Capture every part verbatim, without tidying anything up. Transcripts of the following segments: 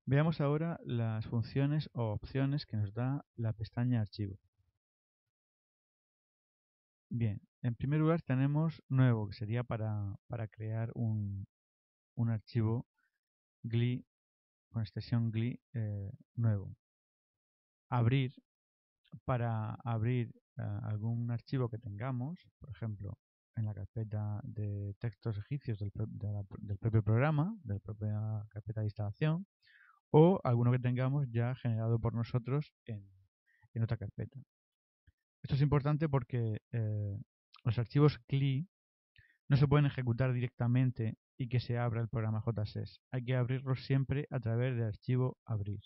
Veamos ahora las funciones o opciones que nos da la pestaña Archivo. Bien, en primer lugar tenemos Nuevo, que sería para, para crear un, un archivo G L I con extensión G L I eh, nuevo. Abrir, para abrir eh, algún archivo que tengamos, por ejemplo, en la carpeta de textos egipcios del, pro- de la- del propio programa, de la propia carpeta de instalación, o alguno que tengamos ya generado por nosotros en, en otra carpeta. Esto es importante porque eh, los archivos G L I no se pueden ejecutar directamente y que se abra el programa J S E S. Hay que abrirlos siempre a través del archivo abrir.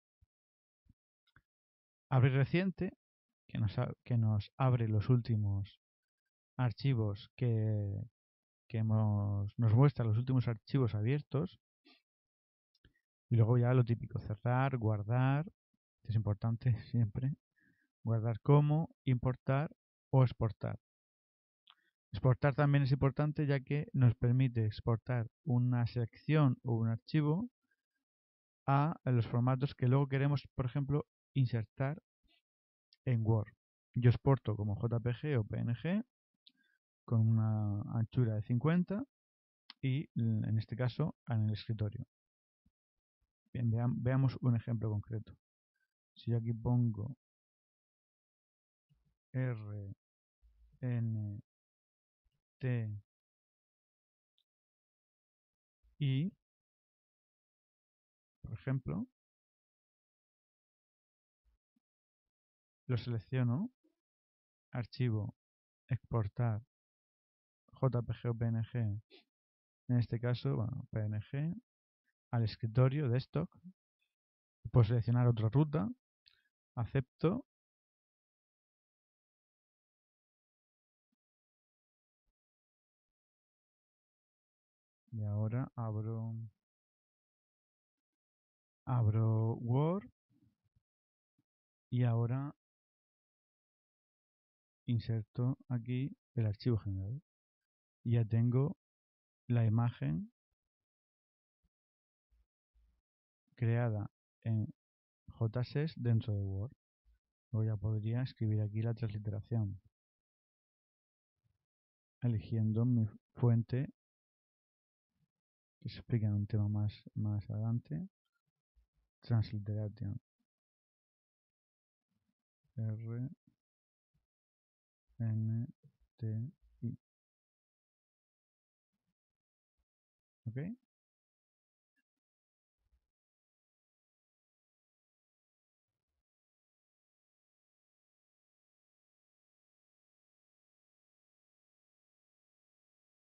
Abrir reciente, que nos, que nos abre los últimos archivos que, que hemos, nos muestra los últimos archivos abiertos. Y luego ya lo típico, cerrar, guardar, es importante siempre, guardar como, importar o exportar. Exportar también es importante ya que nos permite exportar una selección o un archivo a los formatos que luego queremos, por ejemplo, insertar en Word. Yo exporto como J P G o P N G con una anchura de cincuenta y en este caso en el escritorio. Bien, veam, veamos un ejemplo concreto. Si yo aquí pongo R, N, T, I, por ejemplo, lo selecciono, archivo, exportar, J P G o P N G, en este caso, bueno, P N G, al escritorio, desktop, puedo seleccionar otra ruta, acepto, y ahora abro, abro Word, y ahora inserto aquí el archivo general. Y ya tengo la imagen creada en J S E S dentro de Word. Luego ya podría escribir aquí la transliteración, eligiendo mi fuente, que se explica en un tema más, más adelante, Transliteration. R, N, T, I. ¿Ok?